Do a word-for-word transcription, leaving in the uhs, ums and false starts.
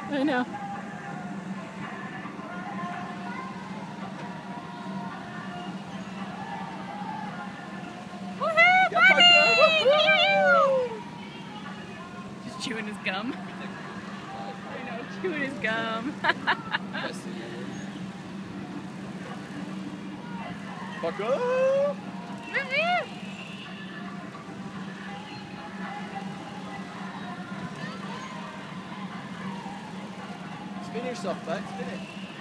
I know. Woohoo! Yeah, Buddy! Just chewing his gum. I know, chewing his gum. Bucko! Spin yourself, bud. Spin it.